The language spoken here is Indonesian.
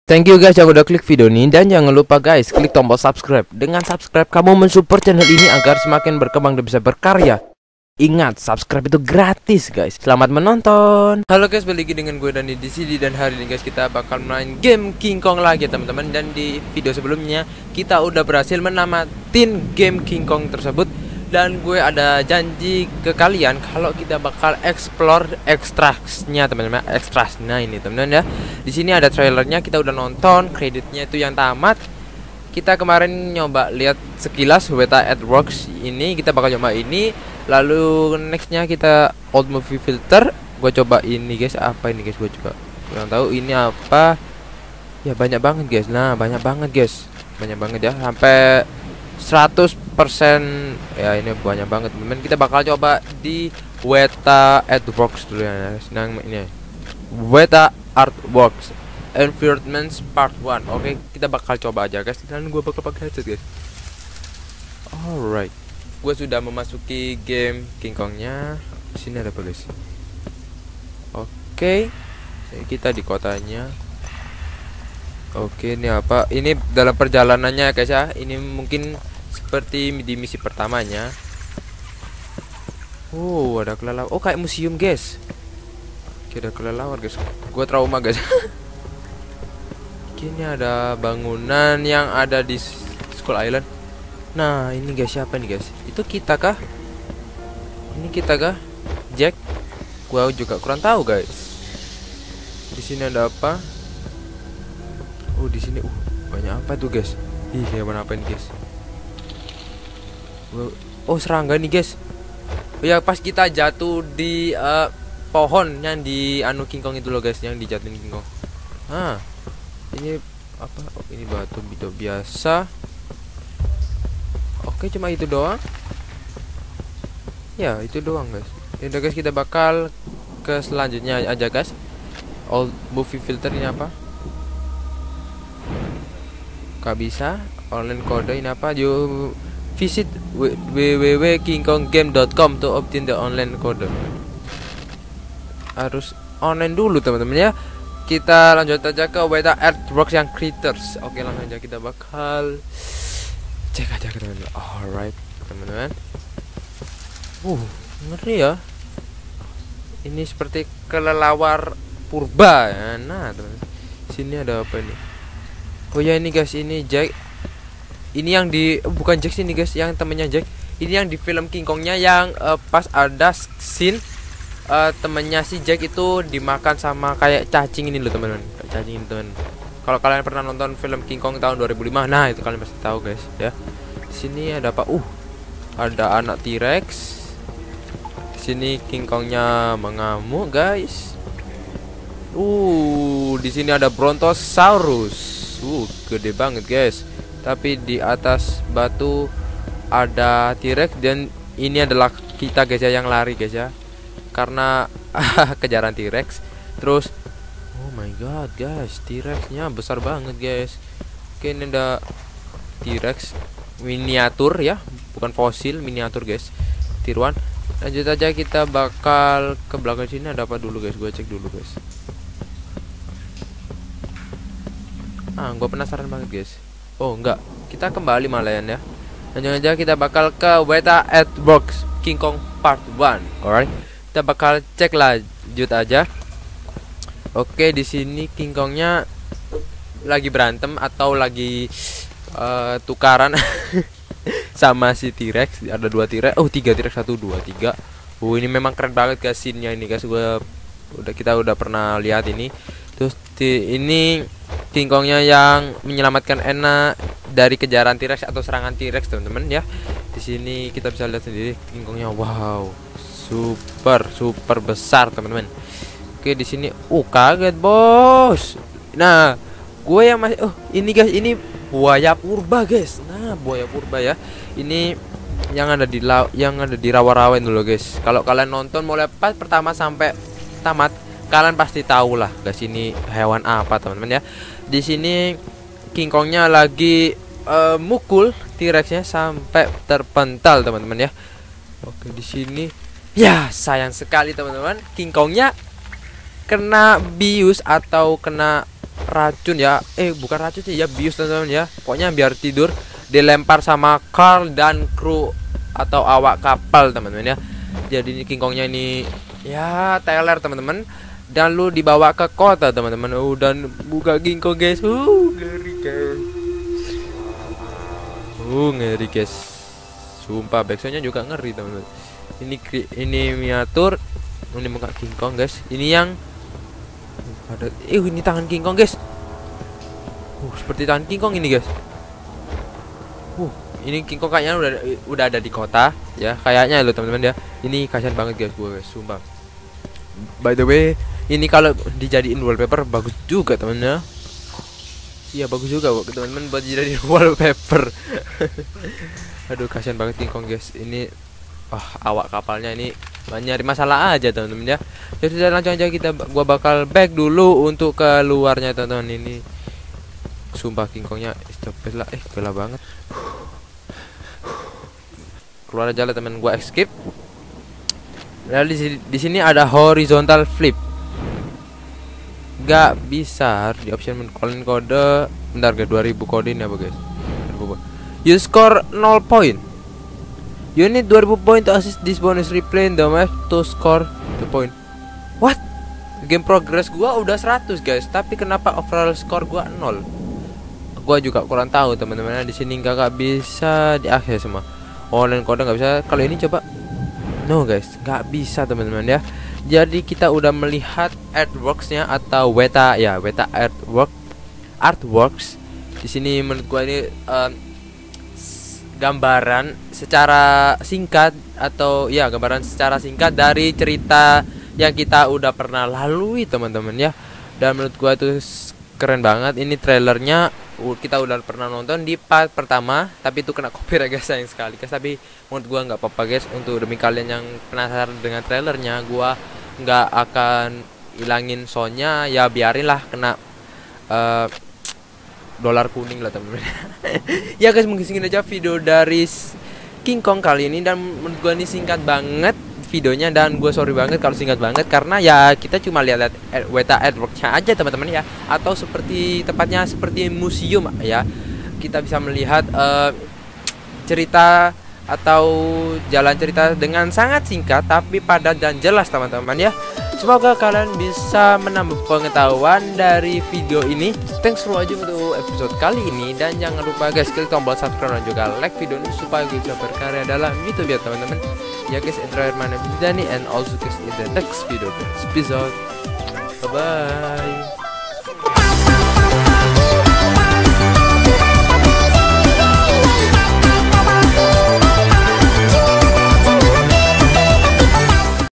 Thank you guys yang udah klik video ini, dan jangan lupa guys klik tombol subscribe. Dengan subscribe kamu mensupport channel ini agar semakin berkembang dan bisa berkarya. Ingat, subscribe itu gratis guys. Selamat menonton. Halo guys, balik lagi dengan gue Dani di sini, dan hari ini guys kita bakal main game King Kong lagi teman-teman. Dan di video sebelumnya kita udah berhasil menamatin game King Kong tersebut. Dan gue ada janji ke kalian kalau kita bakal explore extractsnya teman-teman, extractsnya ini teman-teman ya. Di sini ada trailernya, kita udah nonton, kreditnya itu yang tamat. Kita kemarin nyoba lihat sekilas Weta AdWorks ini, kita bakal coba ini. Lalu nextnya kita old movie filter, gue coba ini guys. Apa ini guys, gue juga kurang tahu ini apa. Ya banyak banget guys, nah banyak banget guys, banyak banget ya, sampai 100% ya, ini banyak banget teman-teman. Kita bakal coba di Weta AdWorks dulu ya. Senang ini Weta Artworks Environments Part 1. Oke, kita bakal coba aja guys, dan gue bakal pakai headset guys. Alright, gue sudah memasuki game King Kongnya. Di sini ada apa guys? Oke, kita di kotanya. Oke, ini apa? Ini dalam perjalanannya guys ya. Ini mungkin seperti di misi pertamanya. Oh, ada kelelawar. Oh, kayak museum guys. Oke, ada kelelawar guys. Gue trauma guys. Oke, ini ada bangunan yang ada di Skull Island. Nah, ini guys, siapa nih guys? Itu kita kah? Ini kita kah? Jack? Gua juga kurang tahu guys. Di sini ada apa? Oh, di sini banyak apa tuh guys? Ih, hewan apa ini guys? Oh, serangga nih guys. Oh ya, pas kita jatuh di pohon yang di anu King Kong itu loh guys, yang dijatuhin King Kong. Ah, ini apa? Oh, ini batu biasa. Oke, cuma itu doang. Ya, itu doang guys. Ya udah guys, kita bakal ke selanjutnya aja guys. Old movie filter ini apa? Gak bisa. Online kode ini apa? You visit www.kingkonggame.com to obtain the online code. Harus online dulu teman-teman ya. Kita lanjut aja ke Weta AdWorks yang Critters. Oke, langsung aja kita bakal cek aja ke teman-teman. Alright teman-teman. Ngeri ya. Ini seperti kelelawar purba ya. Nah teman-teman, sini ada apa nih? Oh ya, ini guys, ini Jack. Ini yang di bukan Jack sini guys, yang temennya Jack. Ini yang di film King Kongnya yang pas ada scene temennya si Jack itu dimakan sama kayak cacing ini loh teman-teman. Cacing ini teman. Kalau kalian pernah nonton film King Kong tahun 2005, nah itu kalian pasti tahu guys ya. Di sini ada apa? Ada anak T-Rex. Di sini King Kongnya mengamuk guys. Di sini ada Brontosaurus. Gede banget guys. Tapi di atas batu ada T-Rex, dan ini adalah kita guys ya, yang lari guys ya, karena kejaran T-Rex. Terus oh my god guys, T-Rex-nya besar banget guys. Oke, ini ada T-Rex miniatur ya, bukan fosil, miniatur guys. Tiruan. Lanjut aja, kita bakal ke belakang sini. Ada apa dulu guys? Gue cek dulu guys. Gue penasaran banget guys. Oh enggak, kita kembali malayan ya. Lanjut aja, kita bakal ke Weta AdWorks King Kong Part 1. Alright, kita bakal cek lanjut aja. Oke, di sini King Kongnya lagi berantem atau lagi tukaran sama si T-Rex. Ada 2 T-Rex. 3 T-Rex, 1 2 3. Ini memang keren banget guys scene-nya ini guys. Kita udah pernah lihat ini. Terus ini King Kongnya yang menyelamatkan Anna dari kejaran T-Rex atau serangan T-Rex teman-teman ya. Di sini kita bisa lihat sendiri King Kongnya. Wow, super besar teman-teman. Oke, di sini kaget bos. Nah, gue yang masih ini guys, ini buaya purba guys. Nah, buaya purba ya. Ini yang ada di rawa-rawa dulu guys. Kalau kalian nonton mulai pas pertama sampai tamat, kalian pasti tahu lah guys ini hewan apa teman-teman ya. Di sini King Kongnya lagi mukul T-Rex-nya sampai terpental teman-teman ya. Oke, di sini ya sayang sekali teman-teman, King Kongnya kena bius atau kena racun ya. Bukan racun sih ya, bius teman-teman ya. Pokoknya biar tidur dilempar sama Carl dan kru atau awak kapal teman-teman ya. Jadi ini King Kongnya ini ya teler teman-teman. Dan lu dibawa ke kota teman-teman. Dan buka King Kong guys. Ngeri guys. Ngeri guys. Sumpah backsoundnya juga ngeri teman-teman. Ini miniatur. Ini muka King Kong guys. Ini yang ada. Ini tangan King Kong guys. Seperti tangan King Kong ini guys. Ini King Kong kayaknya udah ada di kota ya, kayaknya lo teman-teman ya. Ini kasihan banget guys, gue guys, sumpah. By the way, ini kalau dijadiin wallpaper bagus juga teman-teman ya. Iya bagus juga kok teman-teman buat dijadiin wallpaper. Aduh kasihan banget King Kong guys. Ini awak kapalnya ini nyari masalah aja teman-teman ya. Jadi langsung aja gua bakal back dulu untuk keluarnya teman-teman ini. Sumpah King Kongnya stop lah, gila banget. Keluar aja lah teman, gua escape. Lalu di sini ada horizontal flip. Gak bisa di option calling kode. Bentar guys, 2000 kode ini apa guys? You score 0 point. You need 2000 point to assist this bonus replay in the map to score the point. What? Game progress gua udah 100 guys, tapi kenapa overall score gua 0? Gua juga kurang tahu teman-teman. Di sini nggak bisa diakses semua. Online kode nggak bisa. Kalau ini coba. No guys, nggak bisa teman-teman ya. Jadi kita udah melihat artworksnya atau Weta artworks. Di sini menurut gua ini gambaran secara singkat atau ya gambaran secara singkat dari cerita yang kita udah pernah lalui teman-teman ya. Dan menurut gua itu keren banget. Ini trailernya kita udah pernah nonton di part pertama, tapi itu kena copyright guys, sayang sekali guys. Tapi menurut gua nggak apa-apa guys. Untuk demi kalian yang penasaran dengan trailernya, gua nggak akan hilangin soundnya ya, biarin lah kena dolar kuning lah teman-teman. Ya guys, mungkin segini aja video dari King Kong kali ini. Dan menurut gua ini singkat banget videonya, dan gue sorry banget kalau singkat banget karena ya kita cuma lihat Weta artworknya aja teman-teman ya, atau seperti tepatnya seperti museum ya. Kita bisa melihat cerita atau jalan cerita dengan sangat singkat tapi padat dan jelas teman-teman ya. Semoga kalian bisa menambah pengetahuan dari video ini. Thanks for watching untuk episode kali ini, dan jangan lupa guys klik tombol subscribe dan juga like video ini supaya gue bisa berkarya dalam YouTube ya teman-teman. Ya guys, and terakhir my name is Danny, and also guys in the next video guys. Peace out. Bye bye.